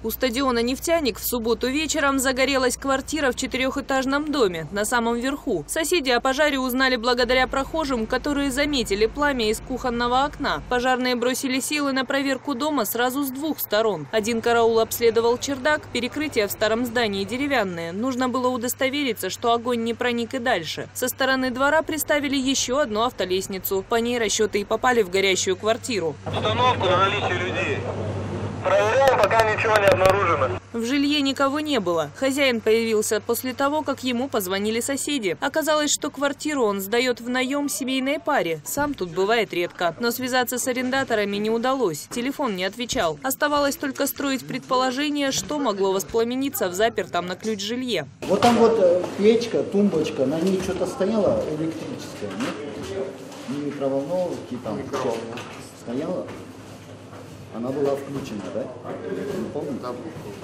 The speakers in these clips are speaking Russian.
У стадиона «Нефтяник» в субботу вечером загорелась квартира в 4-этажном доме на самом верху. Соседи о пожаре узнали благодаря прохожим, которые заметили пламя из кухонного окна. Пожарные бросили силы на проверку дома сразу с двух сторон. Один караул обследовал чердак, перекрытия в старом здании деревянные. Нужно было удостовериться, что огонь не проник и дальше. Со стороны двора приставили еще одну автолестницу. По ней расчеты и попали в горящую квартиру. Установку на наличие людей. Проверяем, пока ничего не обнаружено. В жилье никого не было. Хозяин появился после того, как ему позвонили соседи. Оказалось, что квартиру он сдает в наем семейной паре. Сам тут бывает редко. Но связаться с арендаторами не удалось. Телефон не отвечал. Оставалось только строить предположение, что могло воспламениться в запертом на ключ жилье. Вот там вот печка, тумбочка, на ней что-то стояло электрическое, нет? Не микроволновки там стояло. Она была включена, да? Не помню? Да.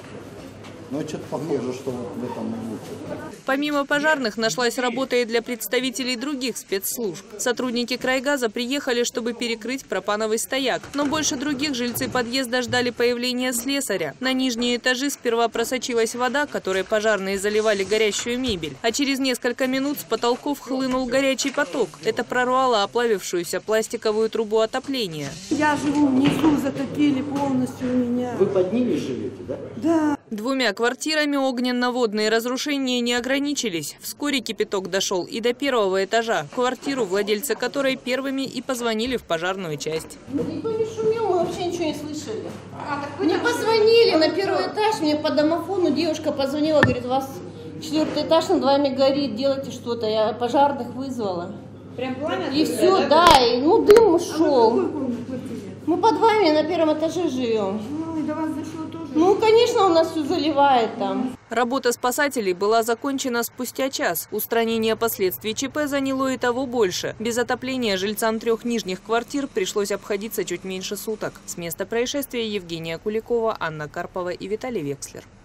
Но что-то похоже, что вот в этом могло. Помимо пожарных нашлась работа и для представителей других спецслужб. Сотрудники крайгаза приехали, чтобы перекрыть пропановый стояк. Но больше других жильцы подъезда ждали появления слесаря. На нижние этажи сперва просочилась вода, которой пожарные заливали горящую мебель. А через несколько минут с потолков хлынул горячий поток. Это прорвало оплавившуюся пластиковую трубу отопления. Я живу внизу, затопили полностью у меня. Вы под ними живете, да? Да. Двумя квартирами огненно-водные разрушения не ограничились. Вскоре кипяток дошел и до первого этажа, квартиру, владельцы которой первыми и позвонили в пожарную часть. Никто не шумел, мы вообще ничего не слышали. Мне позвонили на первый этаж, мне по домофону девушка позвонила, говорит, у вас 4-й этаж над вами горит, делайте что-то. Я пожарных вызвала. Прям пламя? И все, да, и, ну дым ушел. Мы под вами на первом этаже живем. Ну, и до вас зашло тоже? Ну, конечно, у нас все заливает там. Работа спасателей была закончена спустя час. Устранение последствий ЧП заняло и того больше. Без отопления жильцам 3 нижних квартир пришлось обходиться чуть меньше суток. С места происшествия Евгения Куликова, Анна Карпова и Виталий Векслер.